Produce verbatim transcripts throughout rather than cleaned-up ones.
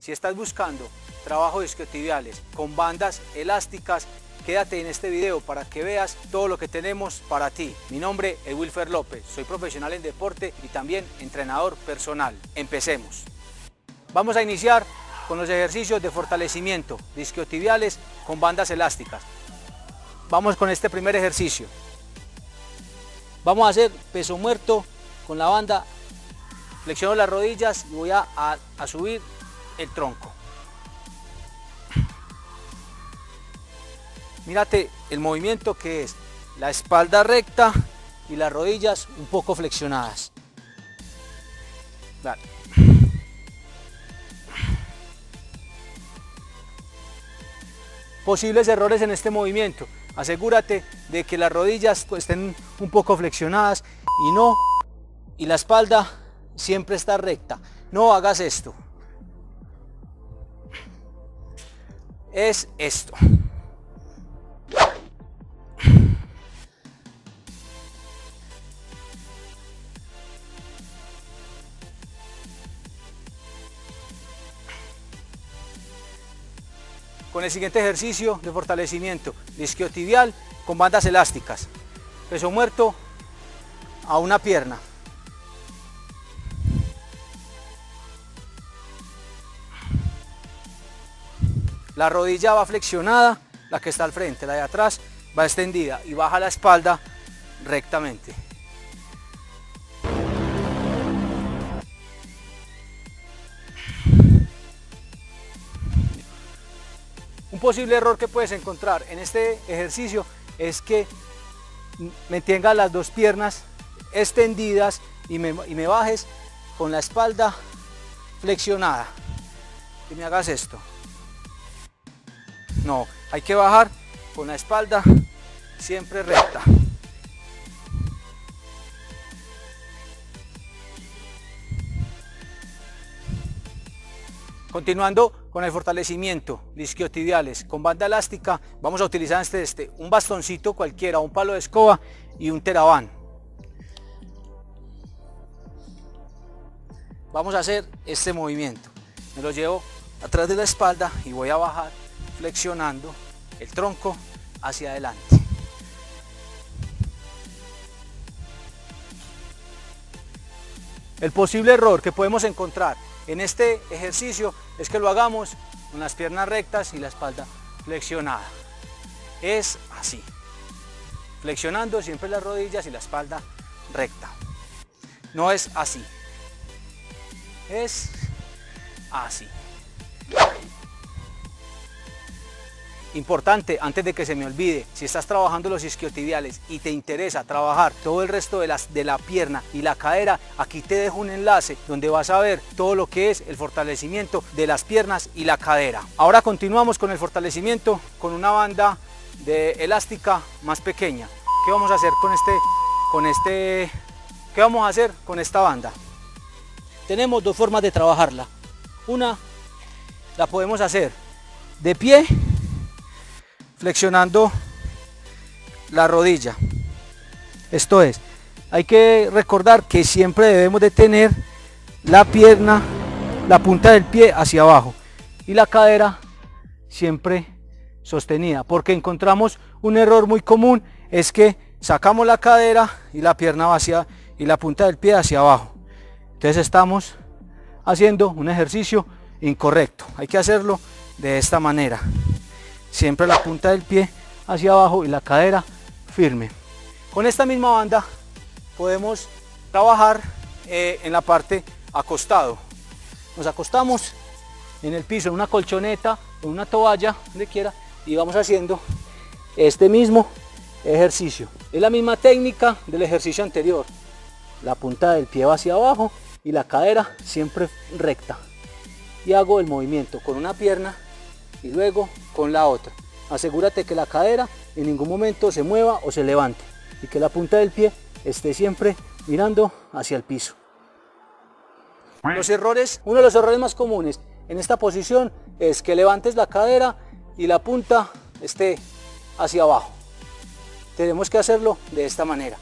Si estás buscando trabajo de isquiotibiales con bandas elásticas, quédate en este video para que veas todo lo que tenemos para ti. Mi nombre es Wilfer López, soy profesional en deporte y también entrenador personal. Empecemos. Vamos a iniciar con los ejercicios de fortalecimiento de isquiotibiales con bandas elásticas. Vamos con este primer ejercicio. Vamos a hacer peso muerto con la banda. Flexiono las rodillas y voy a, a, a subir el tronco. Mírate el movimiento que es la espalda recta y las rodillas un poco flexionadas. Vale. Posibles errores en este movimiento. Asegúrate de que las rodillas estén un poco flexionadas y no y la espalda siempre está recta. No hagas esto. Es esto. Con el siguiente ejercicio de fortalecimiento de isquiotibial con bandas elásticas. Peso muerto a una pierna. La rodilla va flexionada, la que está al frente, la de atrás va extendida y baja la espalda rectamente. Un posible error que puedes encontrar en este ejercicio es que me tengas las dos piernas extendidas y me, y me bajes con la espalda flexionada. Que me hagas esto. No, hay que bajar con la espalda siempre recta. Continuando con el fortalecimiento de isquiotibiales con banda elástica, vamos a utilizar este, este un bastoncito cualquiera, un palo de escoba y un TheraBand. Vamos a hacer este movimiento. Me lo llevo atrás de la espalda y voy a bajar flexionando el tronco hacia adelante. El posible error que podemos encontrar en este ejercicio es que lo hagamos con las piernas rectas y la espalda flexionada. Es así, flexionando siempre las rodillas y la espalda recta. No es así, es así. Importante, antes de que se me olvide, si estás trabajando los isquiotibiales y te interesa trabajar todo el resto de, las, de la pierna y la cadera, aquí te dejo un enlace donde vas a ver todo lo que es el fortalecimiento de las piernas y la cadera. Ahora continuamos con el fortalecimiento con una banda de elástica más pequeña. ¿Qué vamos a hacer con este, con este, qué vamos a hacer con esta banda? Tenemos dos formas de trabajarla. Una la podemos hacer de pie, flexionando la rodilla. Esto es, hay que recordar que siempre debemos de tener la pierna, la punta del pie hacia abajo y la cadera siempre sostenida, porque encontramos un error muy común, es que sacamos la cadera y la pierna va hacia y la punta del pie hacia abajo. Entonces estamos haciendo un ejercicio incorrecto. Hay que hacerlo de esta manera. Siempre la punta del pie hacia abajo y la cadera firme. Con esta misma banda podemos trabajar eh, en la parte acostado. Nos acostamos en el piso, en una colchoneta, en una toalla, donde quiera, y vamos haciendo este mismo ejercicio. Es la misma técnica del ejercicio anterior. La punta del pie va hacia abajo y la cadera siempre recta. Y hago el movimiento con una pierna y luego con la otra. Asegúrate que la cadera en ningún momento se mueva o se levante y que la punta del pie esté siempre mirando hacia el piso. Los errores, uno de los errores más comunes en esta posición es que levantes la cadera y la punta esté hacia abajo. Tenemos que hacerlo de esta manera.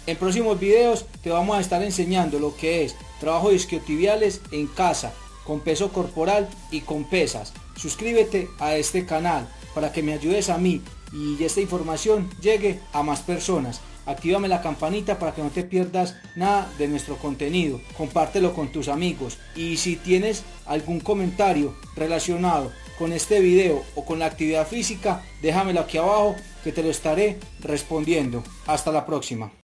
En próximos videos te vamos a estar enseñando lo que es trabajo de isquiotibiales en casa, con peso corporal y con pesas. Suscríbete a este canal para que me ayudes a mí y esta información llegue a más personas. Actívame la campanita para que no te pierdas nada de nuestro contenido. Compártelo con tus amigos y si tienes algún comentario relacionado con este video o con la actividad física, déjamelo aquí abajo que te lo estaré respondiendo. Hasta la próxima.